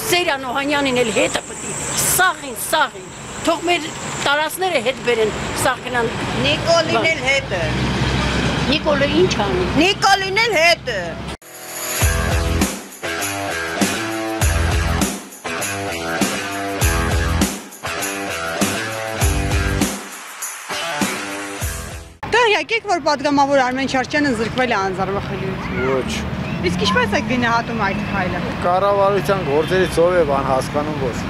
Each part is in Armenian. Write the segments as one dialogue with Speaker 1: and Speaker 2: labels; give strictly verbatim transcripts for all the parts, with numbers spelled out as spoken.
Speaker 1: Սերյան Օհանյանին էլ հետը պտի, սաղին, սաղին, թող մեր տարածները հետ բերեն, սաղ գնան։
Speaker 2: Նիկոլին էլ հետը։
Speaker 1: Նիկոլը ինչ անի։
Speaker 2: Նիկոլին էլ հետը։
Speaker 3: Եկեք, որ պատգամավոր Արմեն Չարչյանը զրկվել է անձեռնախելիություն։
Speaker 4: Ոչ։
Speaker 3: Իսկ ինչպես եք գնահատում այդ քայլը։
Speaker 4: Կառավարության գործերից ով է բան հասկանում ոչ։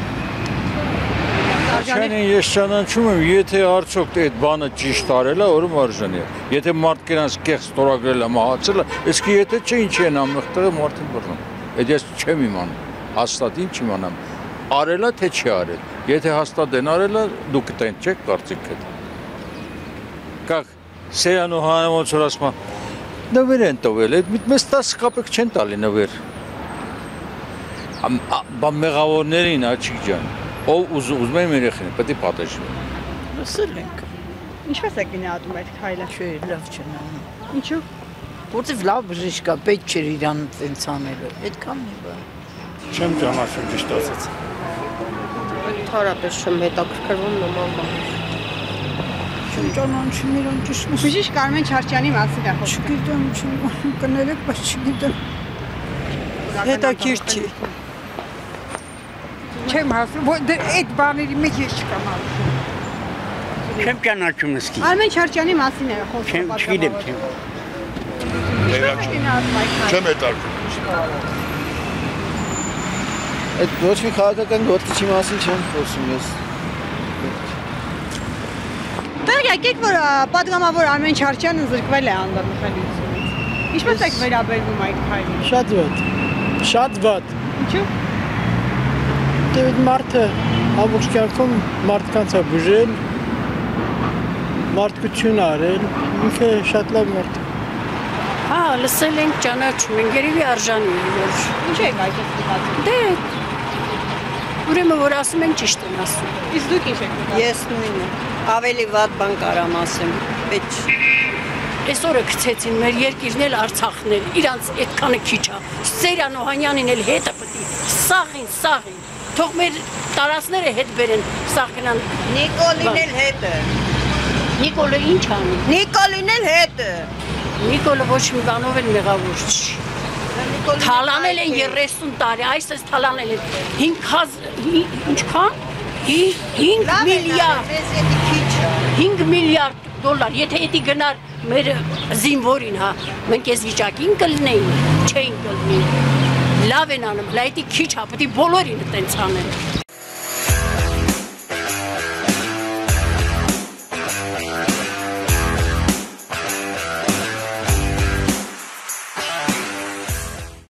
Speaker 4: Չեն ես ճանաչում եմ, եթե արդյոք այդ բանը ճիշտ արել է, որում արժանի է։ Եթե մարդ կյանց կեղծ ստորագրել է, մահացել է, իսկ եթե չէ, ինչ են ամեղ տեղը մարդին բռնում։ Այդ ես չեմ իմանում։ Հաստատ ինչ իմանամ։ Արել է թե չի արել։ Եթե հաստատ են արել է, դուք դեն չեք կարծիքդ։ Կախ Սերյան Օհանյանը ոնց որ ասում է, նվեր են տվել, մեզ տասը կապեկ չեն տալի նվեր։ Բա մեղավորներին Աչիկ ջան, ով ուզում են երեխային, պետք է պատժվի։
Speaker 2: Լսել ենք։
Speaker 3: Ինչպես եք գնահատում այդ քայլը։
Speaker 2: Չէ, լավ չեն անում։
Speaker 3: Ինչու։
Speaker 2: Որտեվ լավ բժիշկ կա, պետք չէր իրան տենց անելը։ Այդքան մի բան։
Speaker 4: Չեմ ճանաչում ճիշտ ասած։
Speaker 1: Թարապես չեմ հետաքրքրվում նման բան։
Speaker 2: Ճանաչում իրան ճիշտ։
Speaker 3: Բժիշկ Արմեն Չարչյանի մասին է խոսքը։
Speaker 2: Չգիտեմ, չեմ կներեք, բայց չգիտեմ։ Հետաքրքիր չի։
Speaker 3: Չեմ հասնում, այդ բաների մեջ ես չկամ ասում։
Speaker 5: Չեմ ճանաչում իսկի։
Speaker 3: Արմեն Չարչյանի մասին է խոսքը։
Speaker 5: Չեմ, չգիտեմ, չեմ։
Speaker 6: Չեմ հետարկում։
Speaker 4: Այդ ոչ մի քաղաքական գործիչի մասին չեմ խոսում ես։
Speaker 3: Տեղ եկեք, որ պատգամավոր Արմեն Չարչյանը զրկվել է անձեռնախելիությունից։ Ինչպես եք վերաբերվում այդ քայլին։
Speaker 7: Շատ վատ։ Շատ վատ։
Speaker 3: Ինչու։
Speaker 7: Դե մարդը ամբողջ կյանքում մարդկանց է բուժել, մարդկություն արել, ինքը շատ լավ մարդ է։
Speaker 1: Հա, լսել ենք, ճանաչում ենք, երևի արժանի է, որ։
Speaker 3: Ինչ եք այդպես ստացել։
Speaker 1: Դե, ուրեմն որ ասում են ճիշտ են ասում։
Speaker 3: Իսկ դուք ինչ եք մտածում։
Speaker 2: Ես նույնը։ Ավելի վատ բան կարամ ասեմ, պետք չի։
Speaker 1: Այսօրը գցեցին մեր երկիրն էլ Արցախն էլ, իրանց այդքանը քիչ է։ Սերյան Օհանյանին էլ հետը պտի, սաղին, սաղին, թող մեր տարածները հետ բերեն, սաղ գնան։
Speaker 2: Նիկոլին էլ հետը։
Speaker 1: Նիկոլը ինչ անի։
Speaker 2: Նիկոլին էլ հետը։
Speaker 1: Նիկոլը ոչ մի բանով էլ մեղավոր չի։ Թալանել են երեսուն տարի, այս էս թալանել են ինչքան։ հինգ միլիարդ, հինգ միլիարդ դոլար, եթե էդի գնար մեր զինվորին, հա, մենք ես վիճակին կլնեին, չէին կլնեին, լավ են անում, լայտի քիչ հա, պետի բոլորին տենց անեն։